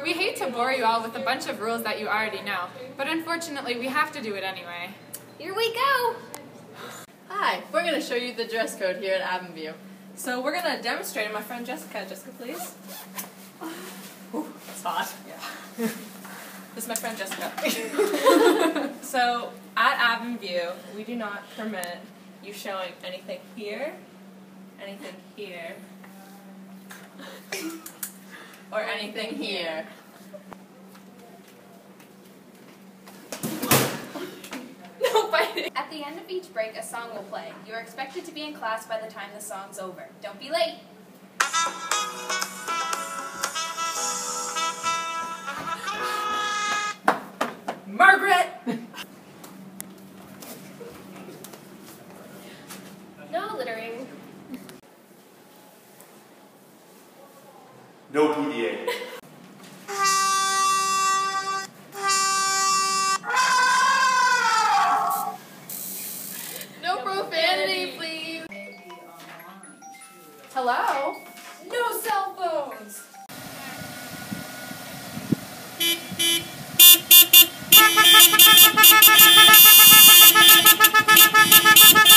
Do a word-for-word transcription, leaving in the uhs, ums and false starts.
We hate to bore you all with a bunch of rules that you already know, but unfortunately we have to do it anyway. Here we go! Hi, we're going to show you the dress code here at Avenview. So we're going to demonstrate. My friend Jessica. Jessica, please. Ooh, it's hot. Yeah. This is my friend Jessica. So at Avenview, we do not permit you showing anything here, anything here, or anything here. No fighting. At the end of each break, a song will play. You are expected to be in class by the time the song's over. Don't be late. Margaret! No littering. No P D A. No profanity, please. Hello? No cell phones! Thank you.